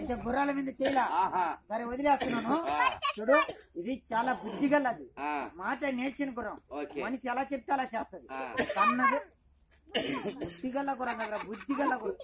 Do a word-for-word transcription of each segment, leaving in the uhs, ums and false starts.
అయితే గుర్రాల మీద చేయలా సరే వదిలేస్తున్నాను చూడు ఇది చాలా బుద్ధి గలది మాట నేర్చిన గుర్రం మనిషి ఎలా చెప్తే అలా చేస్తుంది సన్నది బుద్ధి గల్ల గుర్రం దగ్గర బుద్ధి గల్ల గుర్రం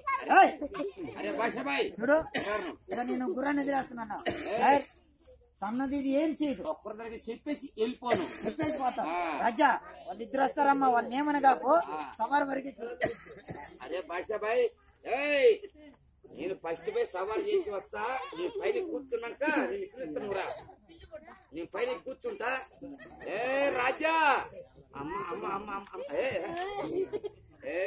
చూడు ఇక నేను గుర్రాన్ని వదిలేస్తున్నాను సన్నది ఇది ఏం చేయదు ఒక్కరికి చెప్పేసి వెళ్ళిపోను చెప్పేసి పోతాం రాజా వాళ్ళిద్దరు వస్తారమ్మా వాళ్ళని ఏమని కాకు సవారి వరకు అరే బాషాబాయ్ నేను ఫస్ట్ పోయి సవాల్ చేసి వస్తా నేను పైన కూర్చున్నాక నేను పిలుస్తాను రా నేను పైన కూర్చుంటా ఏ రాజా అమ్మ అమ్మ అమ్మ అమ్మ ఏ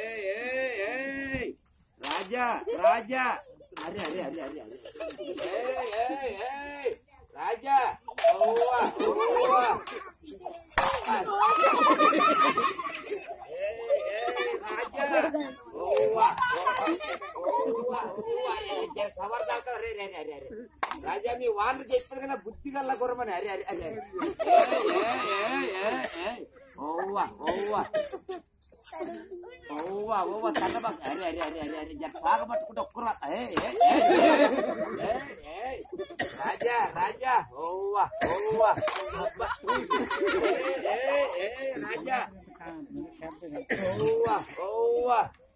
రాజా రాజా అరే అరే అరే అరే అరే రాజా ఓవా ఓవా రాజా ఓవా సవర్ దాకా రే రే రే రే రాజా మీ వాళ్ళు చెప్పారు కదా బుద్ధి గల్ల గుర్రమని అరే అరే అరే ఓవా ఓవా ఓవా ఓవా తన్నబా అరే అరే అరే అరే అరే జర బాగా పట్టుకుంటే ఒక్కరా రాజా రాజా ఓవా ఓవా రాజా ఓవా ఓవా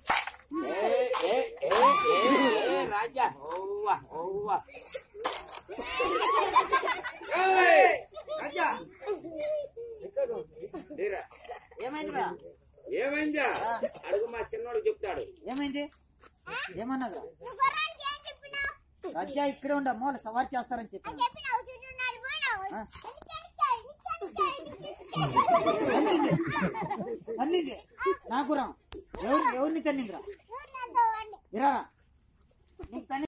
రాజా ఓవా ఓవా రాజా ఏమైందిరా ఏమైందా అడుగు మా చిన్నోడు చెప్తాడు ఏమైంది ఏమన్నదా రాజా ఇక్కడే ఉండ మూల సవారి చేస్తారని చెప్పాను కన్నింది నా గురం ఎవరు ఎవరిని కన్నిందిరా ఇరా నీకు